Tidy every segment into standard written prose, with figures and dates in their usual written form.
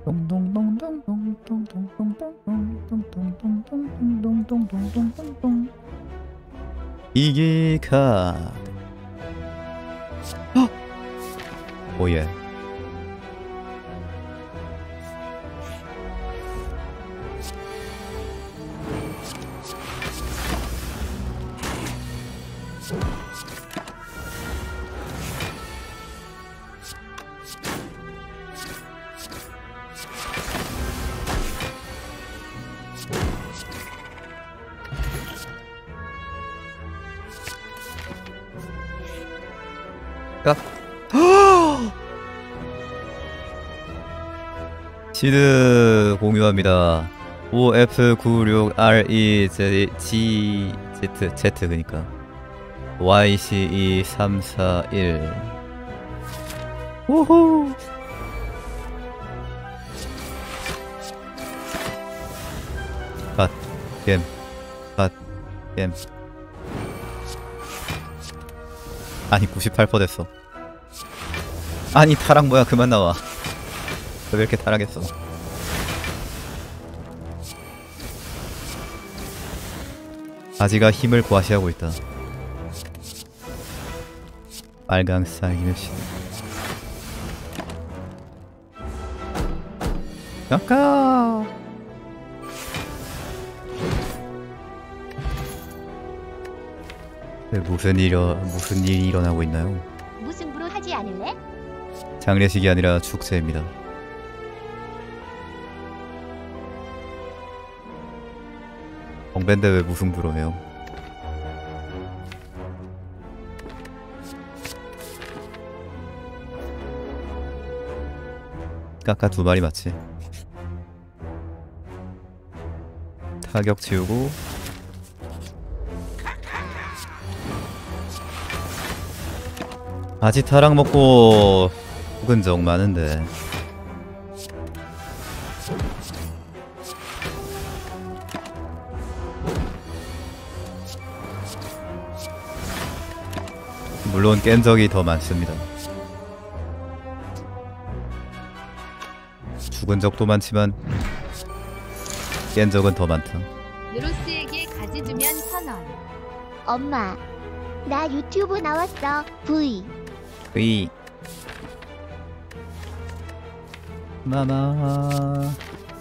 이기 카드. 오예. 시드 공유합니다. OF96REGZ 그니까 YCE341. 오호. 갓겜 갓겜. 아니 98% 됐어. 아니 타락 뭐야, 그만 나와. 왜 이렇게 타락했어? 아지가 힘을 과시하고 있다. 빨강살 이누시. 아까 무슨 일이 일어나고 있나요? 무승부로 하지 않을래? 장례식이 아니라 축제입니다. 엉밴데 왜 무승부로 해요? 까까 2마리 맞지? 타격 지우고 아직 타락 먹고 혹은적 많은데 물론 깬 적이 더 많습니다. 죽은 적도 많지만 깬 적은 더 많다. 누로스에게 가지 주면 1000원. 엄마, 나 유튜브 나왔어. V. 으이 마마.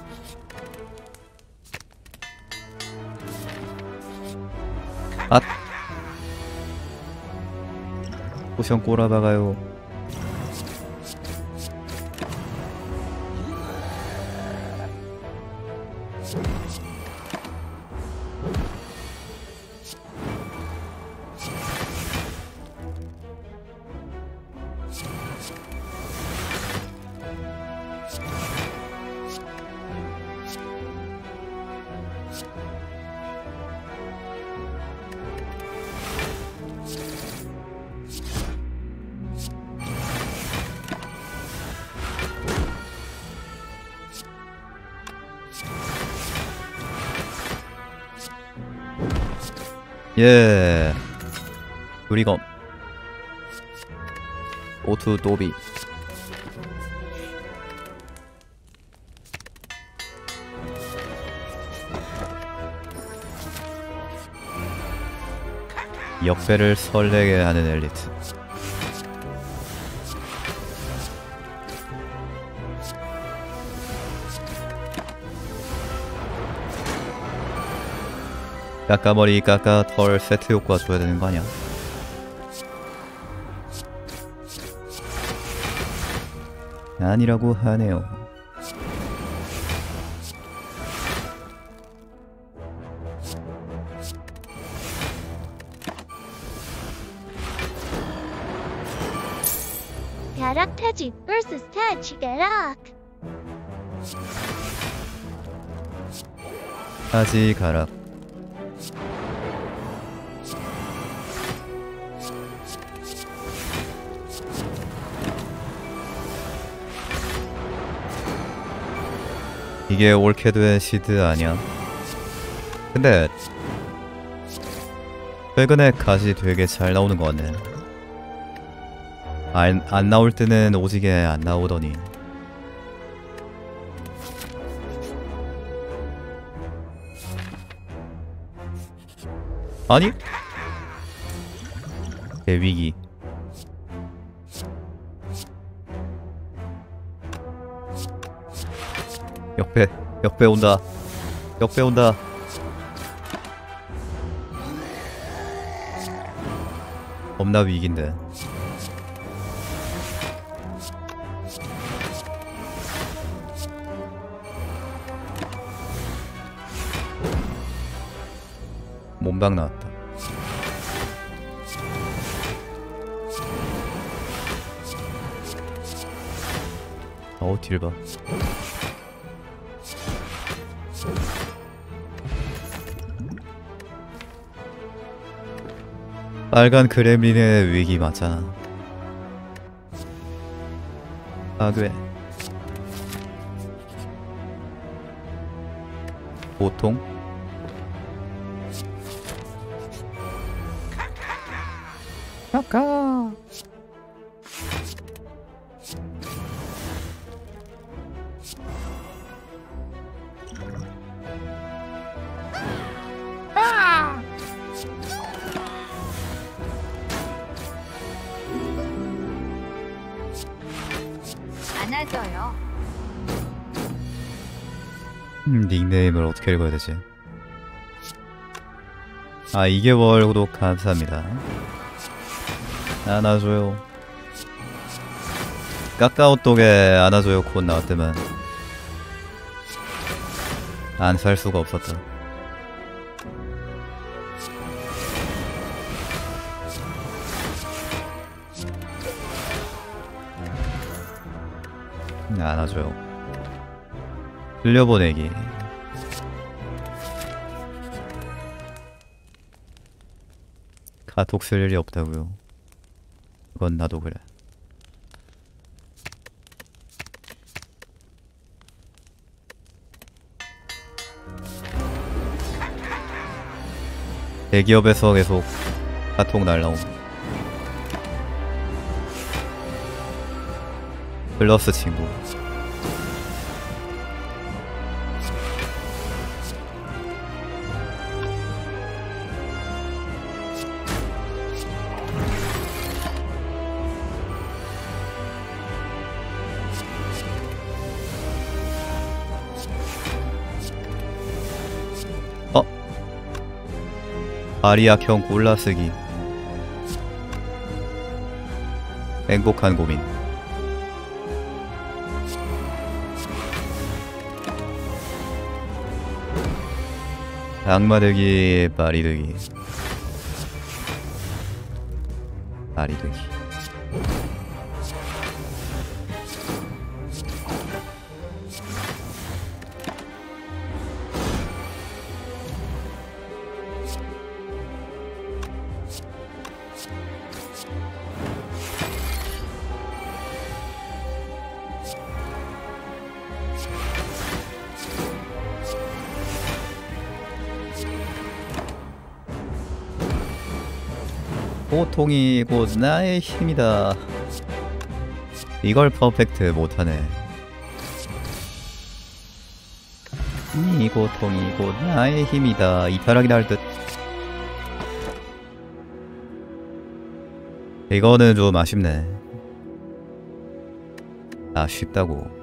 앗 포션 꼬라박아요. 예. 우리검 오투 도비. 역배를 설레게 하는 엘리트. 까까머리 까까 털 세트 효과 줘야 되는 거 아니야? 아니라고 하네요. 벼락 타지 vs 타지 벼락. 아지 가락. 이게 옳게 된 시드 아니야? 근데 최근에 갓이 되게 잘 나오는 것 같네. 안 나올 때는 오지게 안 나오더니 아니? 대위기. 역배 온다. 역배 온다. 겁나 위기인데. 몸박 나왔다. 어우 딜 봐. 빨간 그렘린의 위기 맞잖아. 파괴. 보통? 아까 안아줘요. 닉네임을 어떻게 읽어야 되지? 아 2개월 구독 감사합니다. 안아줘요. 까까오톡에 안아줘요 곧 나왔다면 안 살 수가 없었다. 안아줘요. 흘려보내기. 카톡 쓸 일이 없다고요. 그건 나도 그래. 대기업에서 계속 카톡 날라옴. 플러스 친구. 아리아형 골라쓰기. 행복한 고민. 악마되기 파리되기. 파리되기. 고통이 곧 나의 힘이다. 이걸 퍼펙트 못하네. 이 고통이 곧 나의 힘이다. 이탈하기 날 듯. 이거는 좀 아쉽네. 아쉽다고.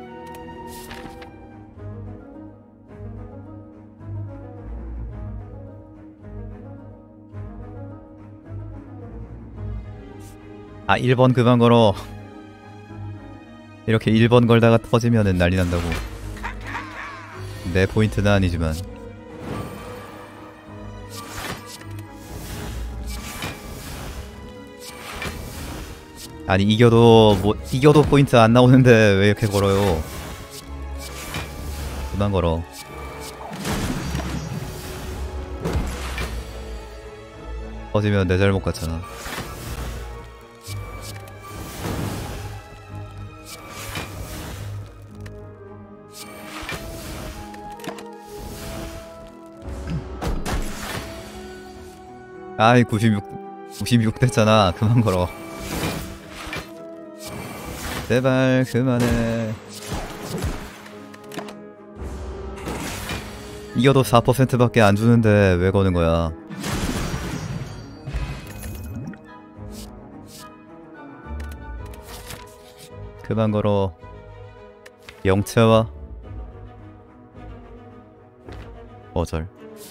아 1번 그만 걸어. 이렇게 1번 걸다가 터지면은 난리 난다고. 내 포인트는 아니지만. 아니 이겨도 포인트 안 나오는데 왜 이렇게 걸어요. 그만 걸어. 터지면 내 잘못 같잖아. 아이 96 됐잖아. 그만 걸어. 제발 그만해. 이겨도 4%밖에 안 주는데 왜 거는 거야. 그만 걸어. 영채와 거절.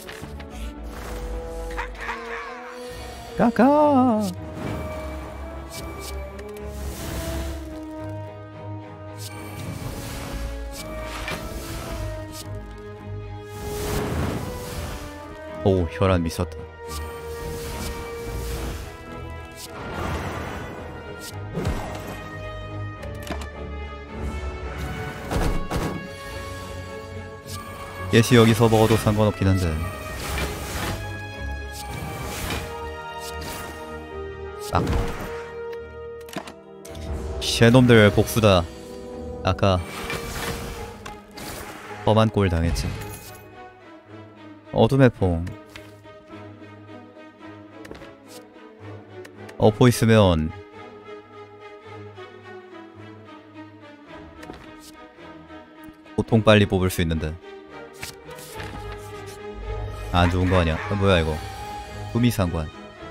까까. 오, 혈안 미쳤다. 예시 여기서 먹어도 상관없긴 한데. 아, 쟤놈들 복수다. 아까 험한 꼴 당했지. 어둠의 퐁. 어포 있으면 보통 빨리 뽑을 수 있는데 안 좋은 거 아니야? 뭐야 이거? 구미상관.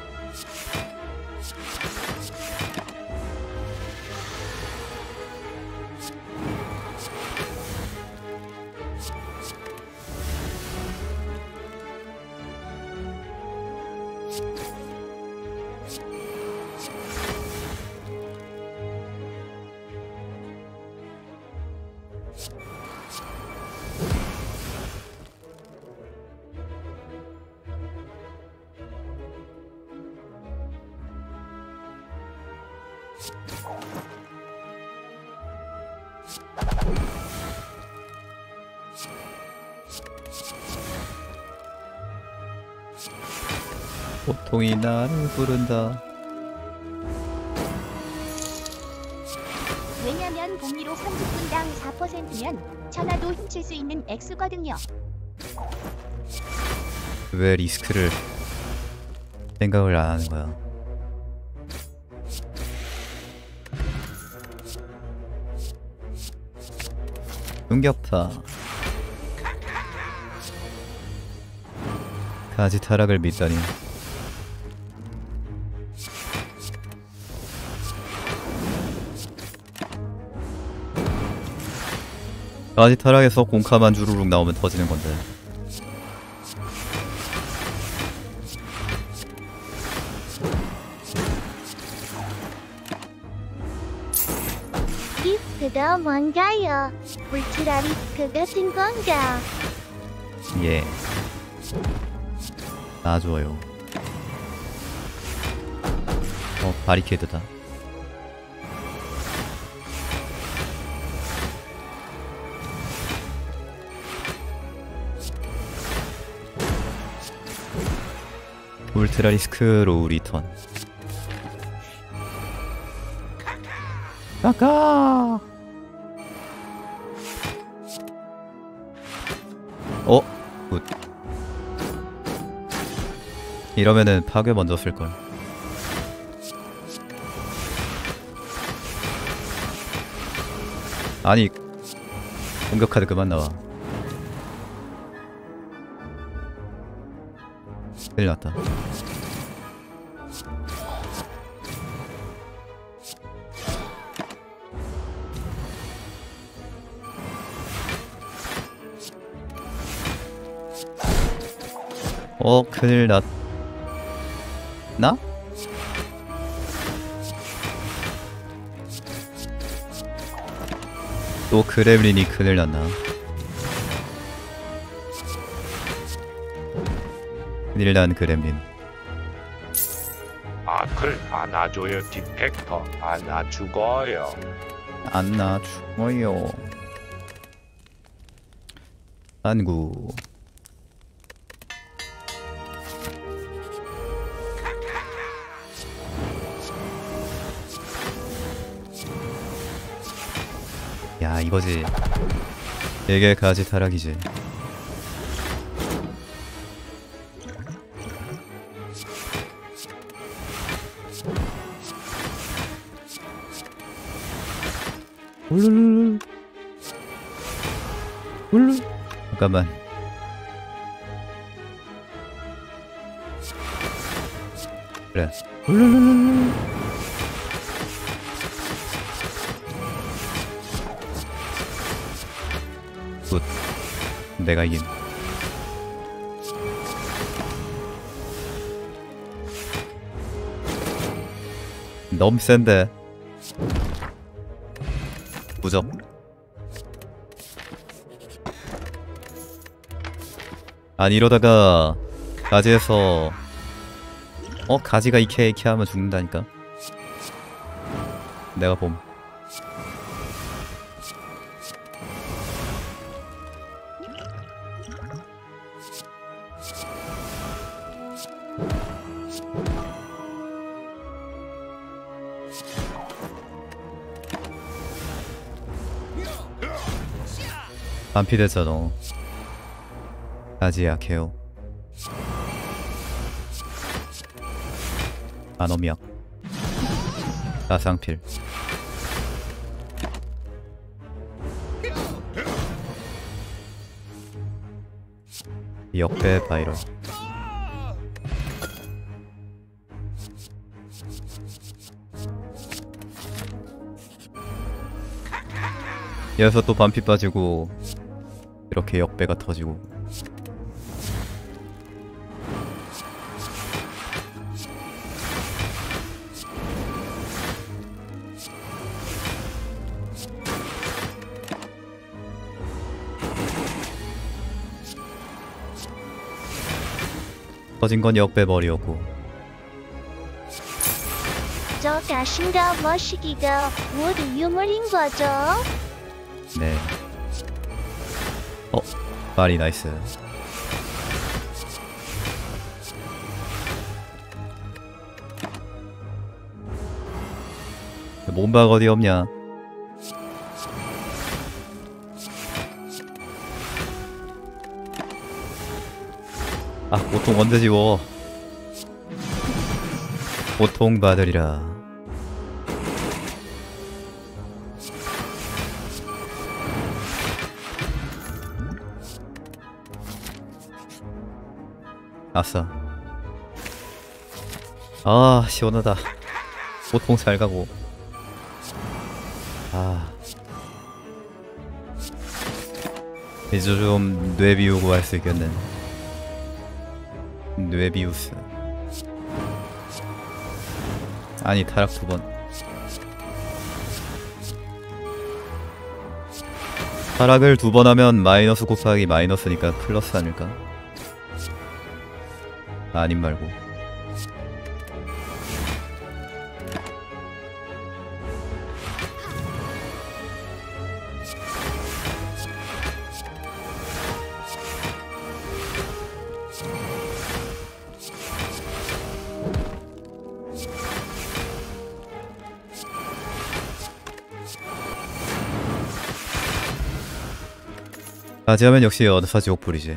보통이 나를 부른다. 왜냐면 복리로 30분당 4%면 천하도 훔칠 수 있는 액수거든요. 왜 리스크를 생각을 안 하는 거야? 응격파. 가지 타락을 믿다니. 가지 타락에서 공카만 주르륵 나오면 터지는 건데. 리스크가 뭔가요? 울트라 리스크 같은 건가? 예. 놔줘요. 바리케이드다. 울트라 리스크 로우 리턴. 까까. 굿. 이러면은 파괴 먼저 쓸걸. 아니, 공격 카드 그만 나와. 큰일 났다. 큰일 났... 나? 또 그렘린이 큰일 났나? 큰일 난 그렘린. 아클 안아줘요. 디펙터 안아 죽어요. 안나 죽어요. 안구. 야, 이거지. 이게 가지 타락이지. 울룰. 울룰. 잠깐만. 그래. 울룰룰룰. 굿. 내가 이긴. 너무 센데. 무적. 아니 이러다가 가지에서 가지가 이케 하면 죽는다니까. 내가 봄. 반피 됐잖아. 가지 약해요. 안엄약. 가상필. 역배 바이럴. 여기서 또 반피 빠지고 이렇게 역배가 터지고. 터진 건 역배벌이었고. 저 가신가 머시기가 모두 유물인 거죠? 네. 말이 나이스. 몸박 어디 없냐? 아, 보통 언제 지워? 보통 받으리라. 아싸. 아, 시원하다. 보통 잘 가고. 아, 이제 좀 뇌 비우고 할 수 있겠네. 뇌비우스. 아니 타락 2번. 타락을 2번 하면 마이너스 곱하기 마이너스니까 플러스 아닐까? 아님 말고. 가지하면 역시 어드사지 옥불이지.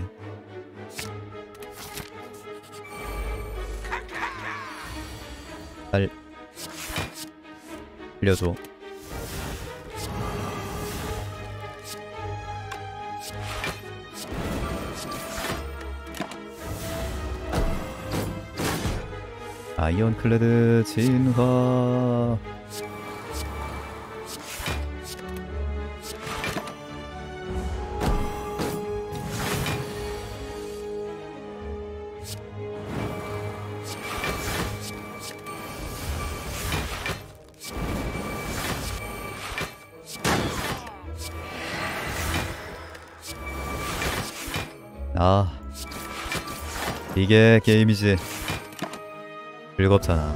알려줘. 아이언클레드 진화. 아, 이게 게임이지. 즐겁잖아.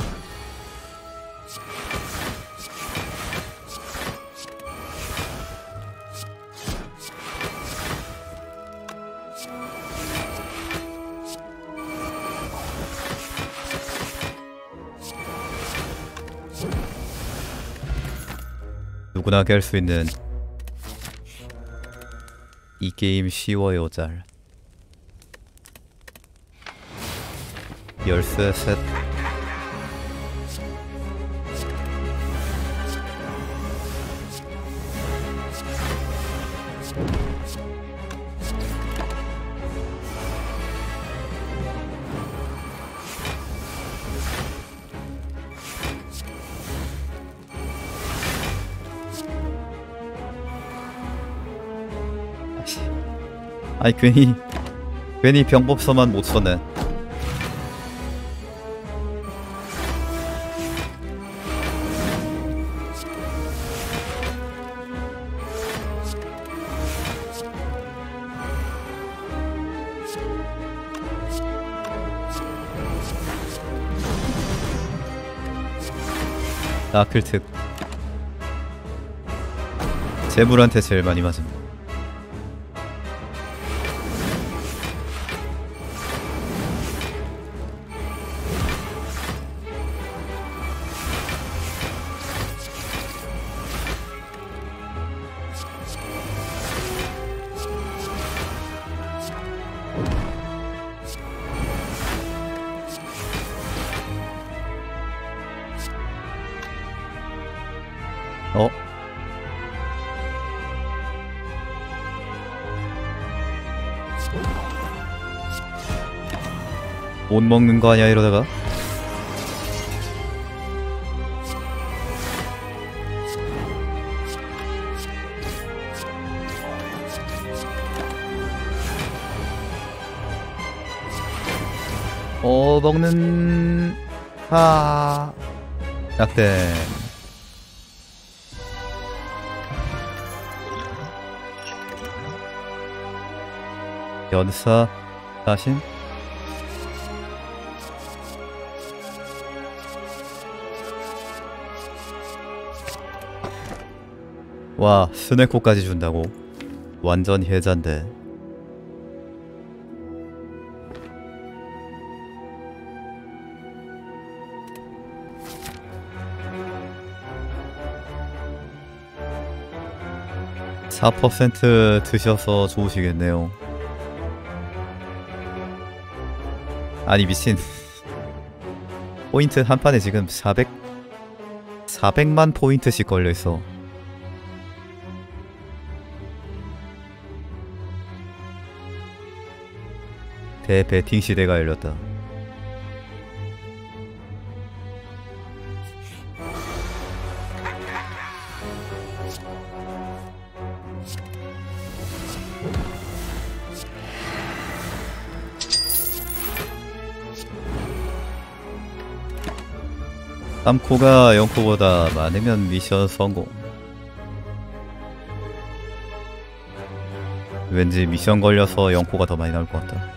누구나 하게 할 수 있는 이 게임 쉬워요 잘. 열쇠 셋. 아니 괜히 병법서만 못 썼네. 나클특 재물한테 제일 많이 맞음. 어? 못 먹는 거 아니야 이러다가? 먹는 약댐. 연사 자신? 와, 스네코까지 준다고? 완전 혜잔데. (4% 드셔서 좋으시겠네요. 아니 미친. 포인트 한 판에 지금 400만 포인트씩 걸려있어. 대배팅 시대가 열렸다. 땀코가 0코보다 많으면 미션 성공. 왠지 미션 걸려서 0코가 더 많이 나올 것 같다.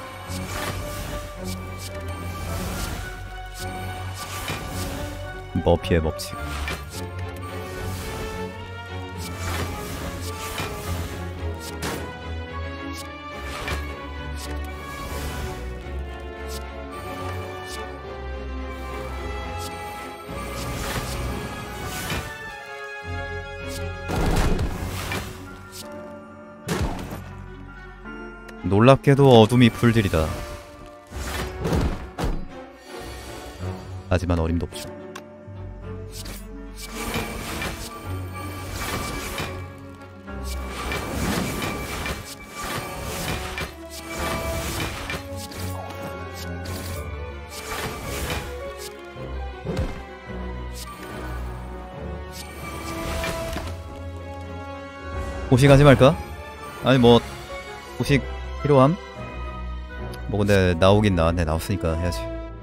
머피의 법칙. 놀랍게도 어둠이 풀들이다. 하지만 어림도 없죠. 호식하지 말까? 아니 뭐 호식 필요함? 뭐 근데 나오긴 나왔네. 나왔으니까 해야지.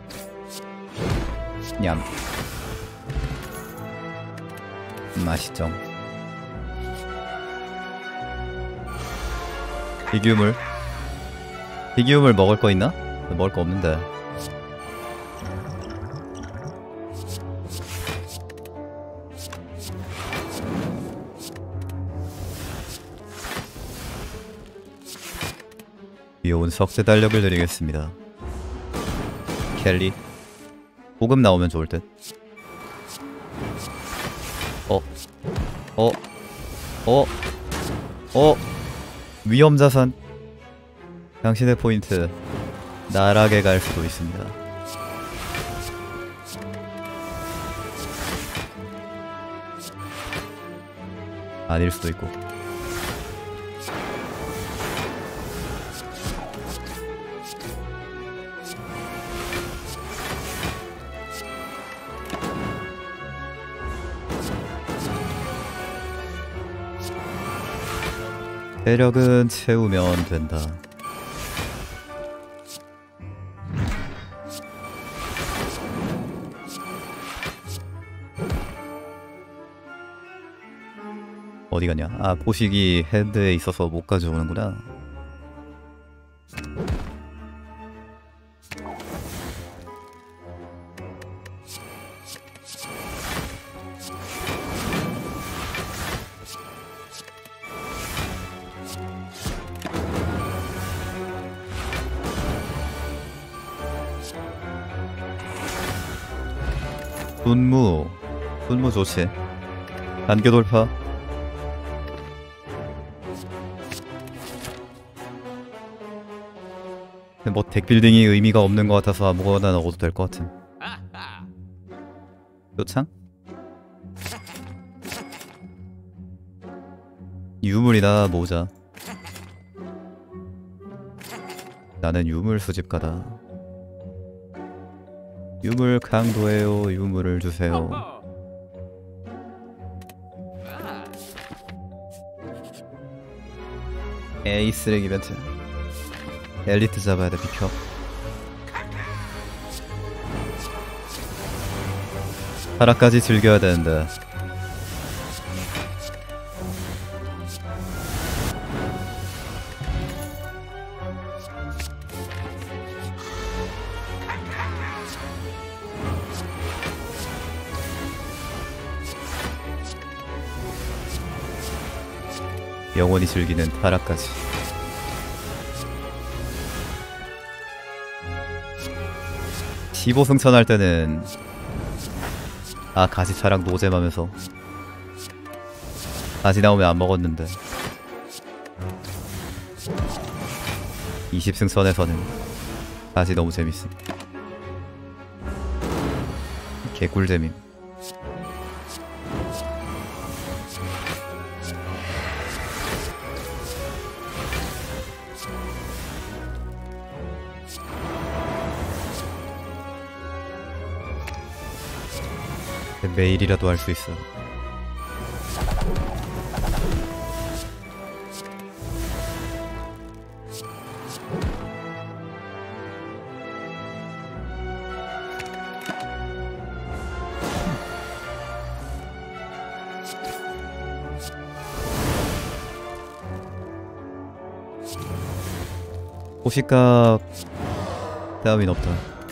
냠. 맛있죠. 비기우물 먹을 거 있나? 먹을 거 없는데. 귀여운 석쇠 달력을 드리겠습니다. 켈리 보급 나오면 좋을 듯. 위험자산. 당신의 포인트 나락에 갈 수도 있습니다. 아닐 수도 있고. 체력은 채우면 된다. 어디 갔냐? 아, 포식이 헤드에 있어서 못 가져오는구나. 분무 좋지. 단계 돌파. 뭐 덱빌딩이 의미가 없는 것 같아서 아무거나 넣어도 될 것 같은. 요창? 유물이나 모으자. 나는 유물 수집가다. 유물 강도예요. 유물을 주세요. 에이, 쓰레기 벤트. 엘리트 잡아야 돼. 비켜. 하락까지 즐겨야 되는데. 영원히 즐기는 타락까지. 시5 승천할 때는 가지차랑 노잼하면서 가지 나오면 안 먹었는데 20승천에서는 가지 너무 재밌음. 개꿀잼임. 매일이라도 할 수 있어. 호시값 따윈 없다.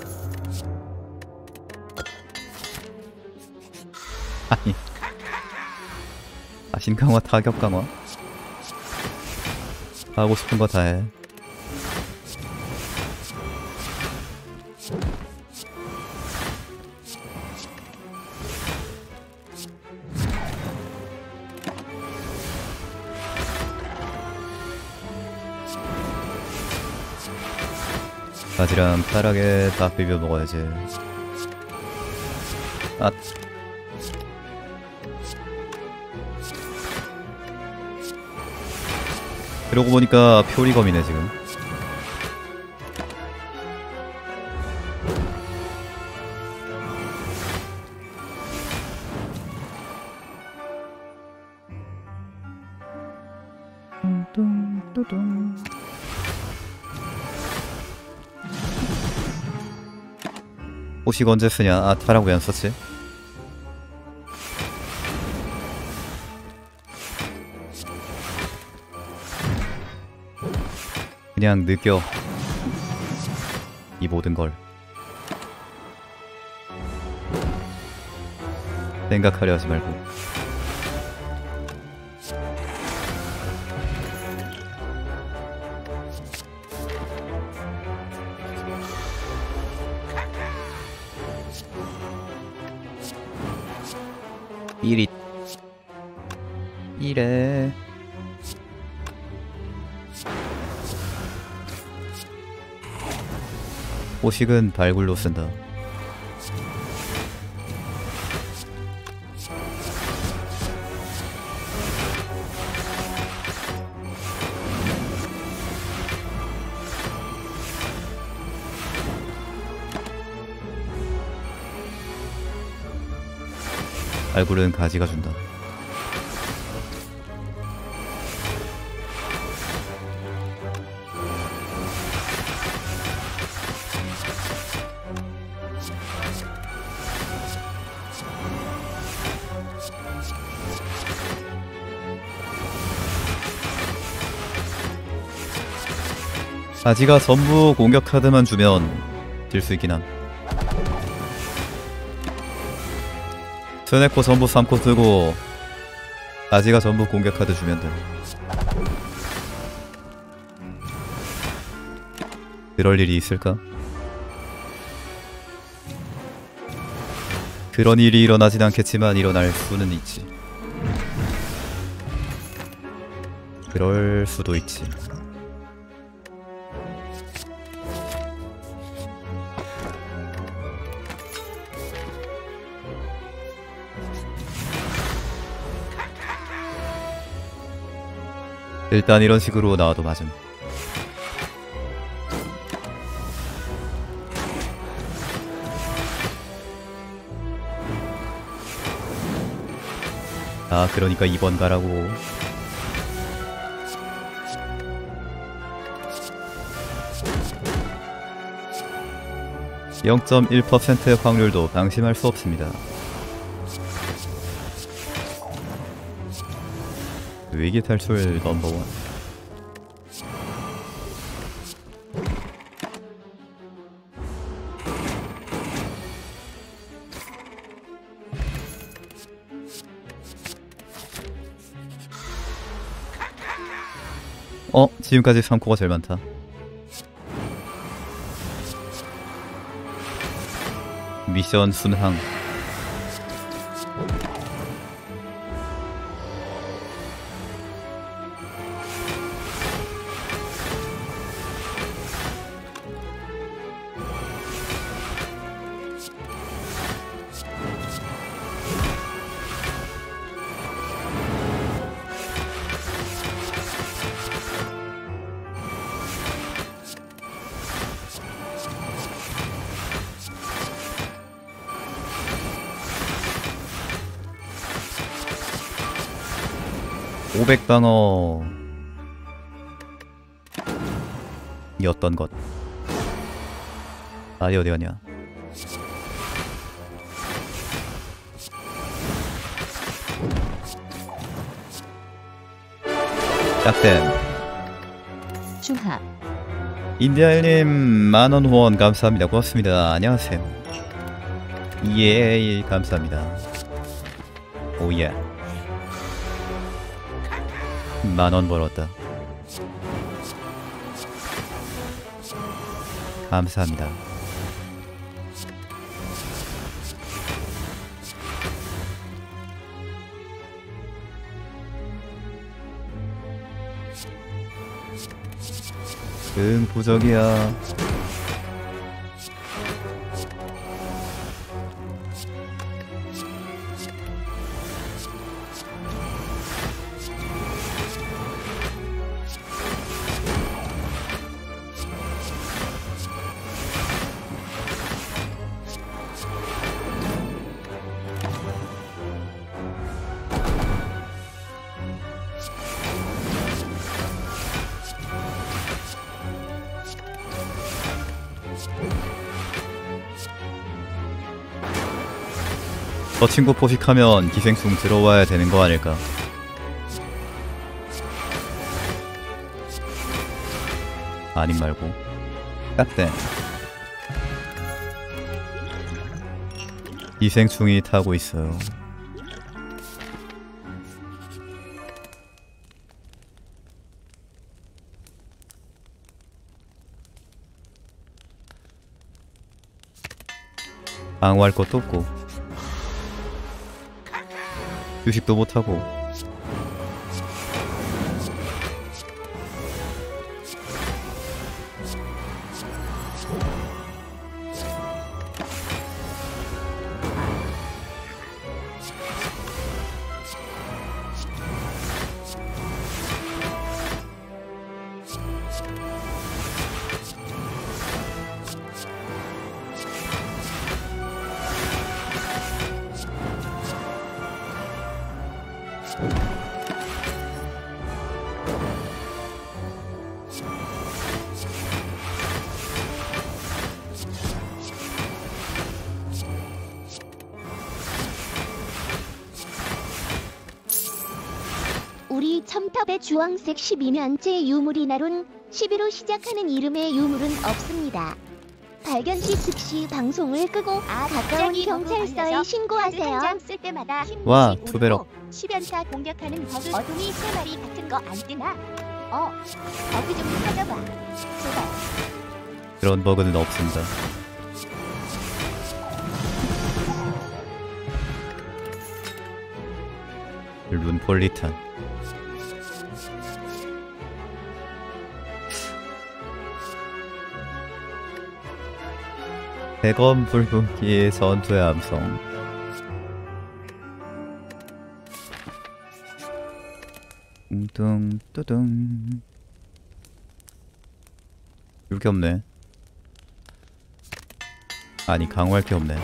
아니, 자신 강화, 타격 강화. 하고 싶은 거 다 해. 바지랑 타락에 딱 비벼 먹어야지. 아, 그러고 보니까 표리검이네 지금. 호식 언제 쓰냐? 타락 왜 안 썼지? 그냥 느껴 이 모든 걸. 생각하려 하지 말고. 이래. 호식은 발굴로 쓴다. 발굴은 가지가 준다. 아지가 전부 공격 카드만 주면 질 수 있긴 함. 스네코 전부 3코 쓰고 아지가 전부 공격 카드 주면 돼. 그럴 일이 있을까? 그런 일이 일어나진 않겠지만 일어날 수는 있지. 그럴 수도 있지. 일단 이런 식으로 나와도 맞음. 아, 그러니까 2번 가라고. (0.1%의) 확률도 방심할 수 없습니다. 위기 탈출 넘버원. 지금까지 3코가 제일 많다. 미션 순항. (500방어) 였던 것. 아니 어디가냐. 짝댐. 중하. 인디아일님 만원 후원 감사합니다. 고맙습니다. 안녕하세요. 예, 감사합니다. 오예. 만원 벌었다. 감사합니다. 응, 부적이야. 저 친구 포식하면 기생충 들어와야 되는 거 아닐까? 아님 말고. 깍댐. 기생충이 타고 있어요. 방어할 것도 없고 휴식도 못하고. 우리 첨탑의 주황색 12면체 유물이 나룬 11로 시작하는 이름의 유물은 없습니다. 발견 시 즉시 방송을 끄고 가까운 경찰서에 신고하세요. 한장 쓸 때마다 와, 힘이 두 배로. 10연타 공격하는 버그 어둠이 3마리 같은 거 안 뜨나? 버그 좀 찾아봐. 제발. 그런 버그는 없습니다. 룬폴리탄. 대검 불분기 전투의 암성. 뚱뚱 뚜둥. 이렇게 없네. 아니 강화할 게 없네.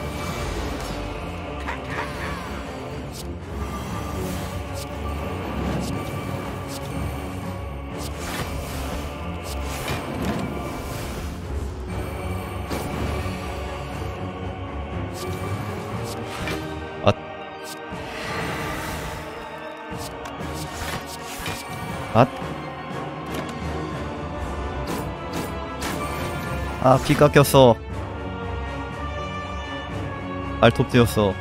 피 깎였어. 발톱 띄었어.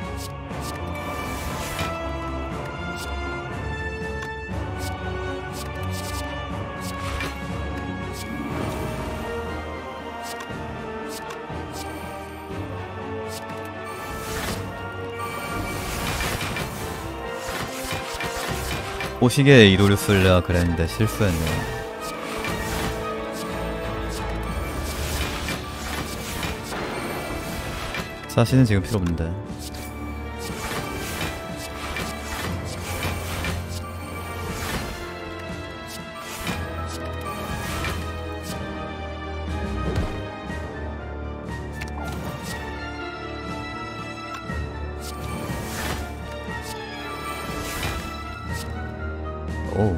보시게 이도류 쓸려 그랬는데 실수했네. 사실은 지금 필요 없는데. 오.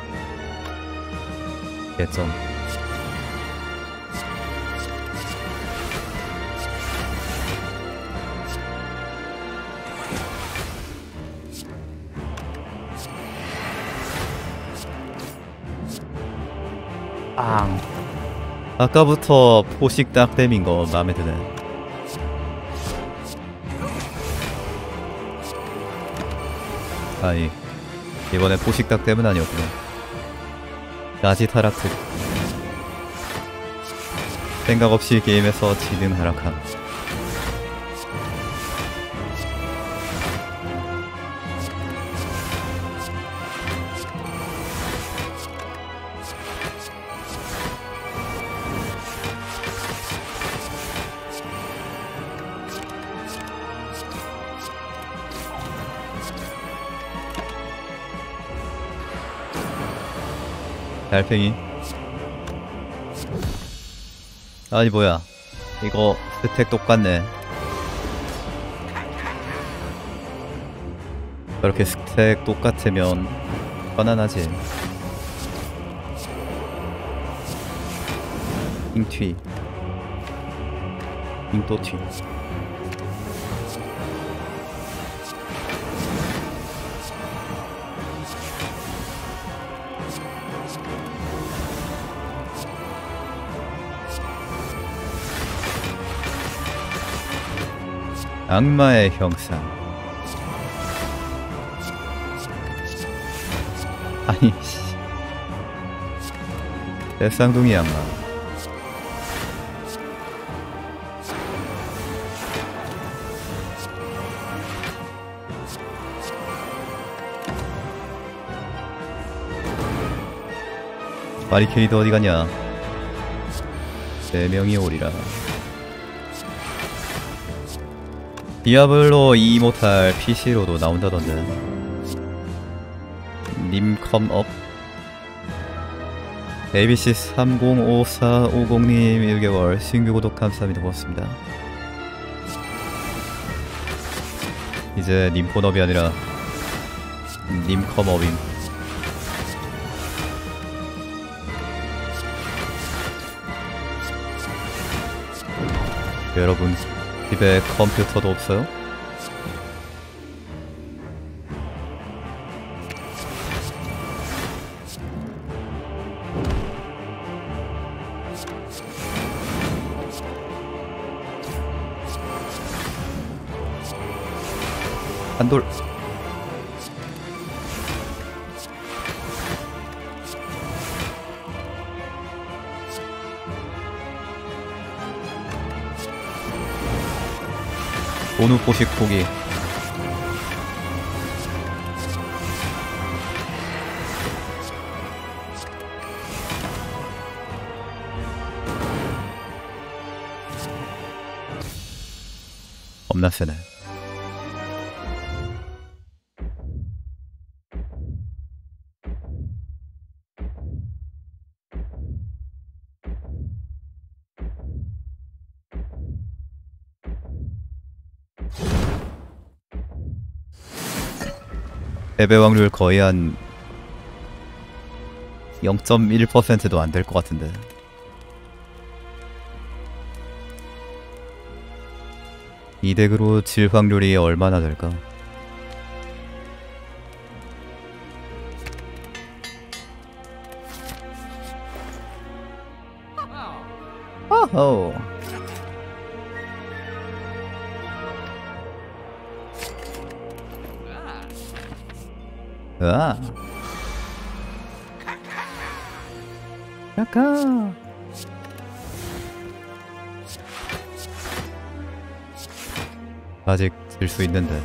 개점. 아까부터 포식 딱댐인 거 마음에 드네. 아니 이번엔 포식 딱댐은 아니었구나. 나지 타락트. 생각 없이 게임에서 지능 하락함. 달팽이. 아니 뭐야 이거 스택 똑같네. 저렇게 스택 똑같으면 편안하지. 잉튀 잉또튀. 악마의 형상. 아니 씨. 대쌍둥이 악마. 바리케이드 어디 갔냐? 4명이 오리라. 디아블로 2 모탈 PC로도 나온다던데. 님 컴업. ABC 305450님 1개월 신규 구독 감사합니다. 고맙습니다. 이제 님 폰업이 아니라 님 컴업임. 여러분 집에 컴퓨터도 없어요? 한돌. 온후 포식 포기. 겁나 세네. 패배 확률 거의 한 0.1%도 안 될 것 같은데. 이 덱으로 질 확률이 얼마나 될까? 어허. 아. 야카. 아직 질 수 있는데.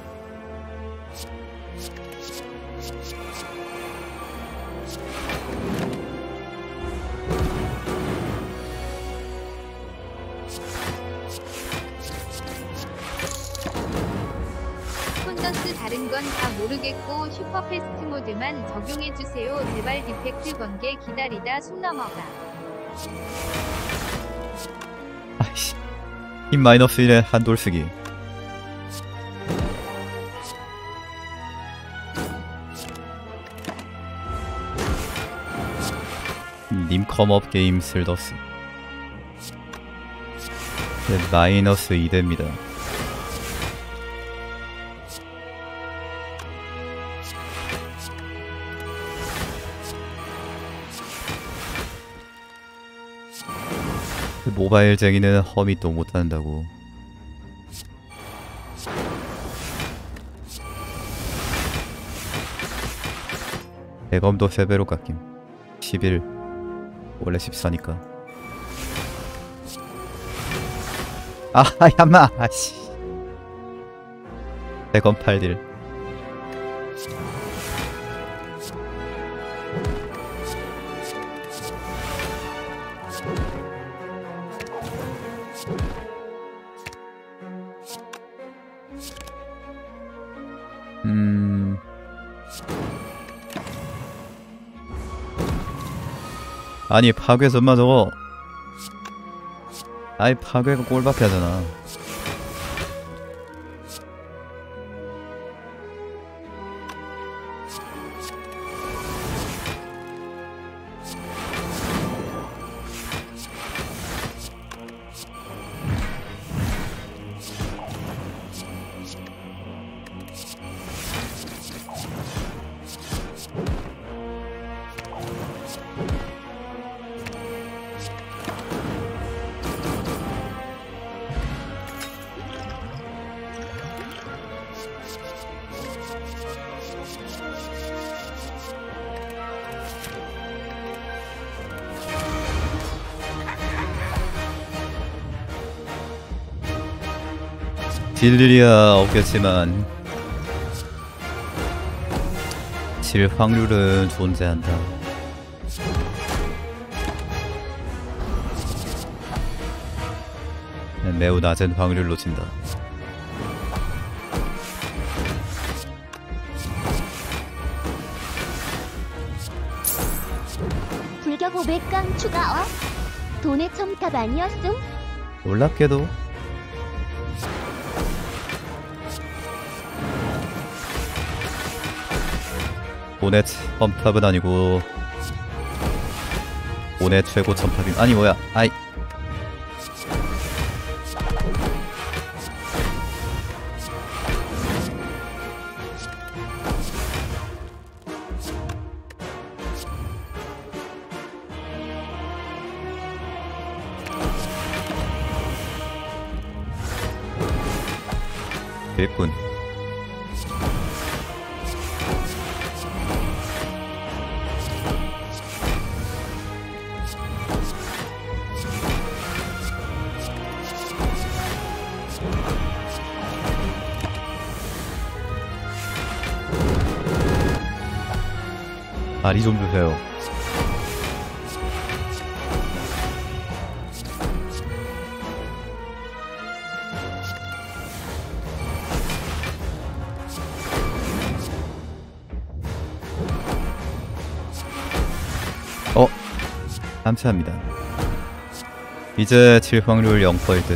콘던스 다른 건 다 모르겠고 슈퍼 패스트 모드만 적용해주세요. 제발 디펙트 번개 기다리다 숨 넘어가. 아이씨. 힘 마이너스 1에 한돌 쓰기. 님 컴업 게임 슬더스. 네, 마이너스 2대입니다. 모바일쟁이는 험이 또 못한다고. 대검도 3배로 깎임. 11 원래 14니까. 아 야마 아씨. 대검 8딜. 아니 파괴 전마 저거. 아이 파괴가 꼴밖에 하잖아. 딜일이야 없겠지만 질 확률은 존재한다. 매우 낮은 확률로 진다. 불격 500강 추가 돈의 첨탑 아니었음? 놀랍게도 돈의 첨탑은 아니고 돈의 최고 첨탑임. 아니 뭐야 아이. 됐군. 자리 좀 주세요. 감사합니다. 이제 질 확률 0%.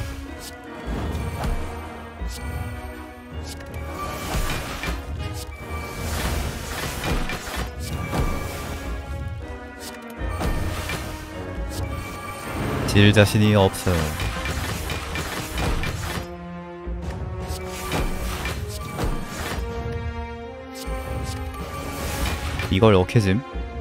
질 자신이 없어요. 이걸 어케짐?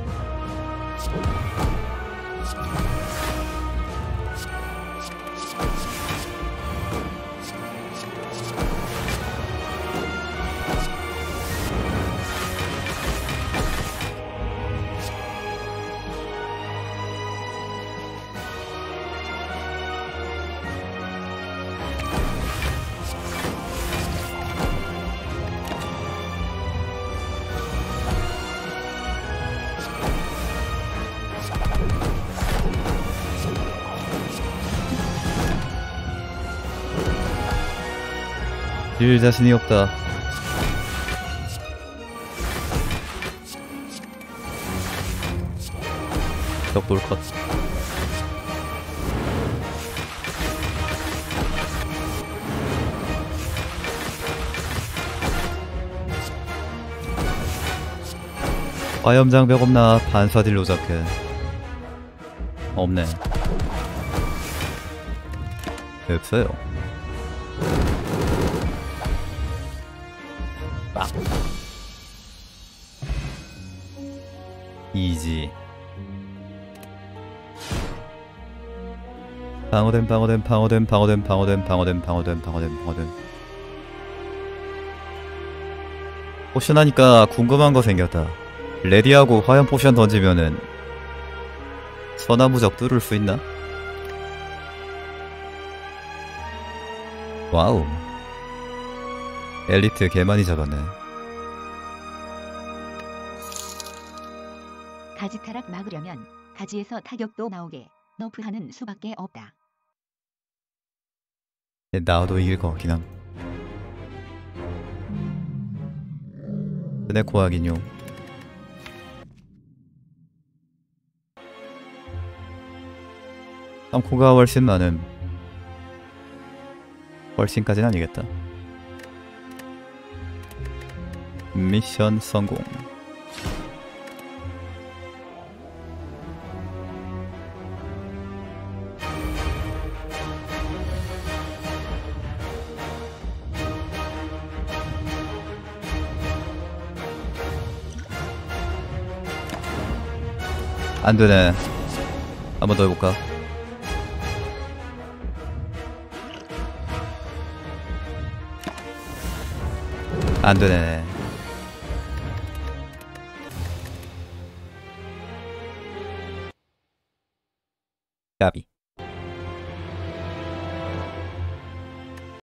질 자신이 없다. 벽돌 컷. 화염장벽 없나? 반사딜 로자크. 없네. 없어요. 빡. 이지. 방어댐. 포션 하니까 궁금한 거 생겼다. 레디하고 화염 포션 던지면은 서나무적 뚫을 수 있나? 와우. 엘리트 개 많이 잡았네. 가지 타락 막으려면 가지에서 타격도 나오게 너프하는 수밖에 없다. 나도 이길 것 같긴 함. 스네코 하긴요. 삼코가 훨씬 많음. 훨씬까지는 아니겠다. 미션 성공. 안되네. 한 번 더 해볼까? 안되네. 까비.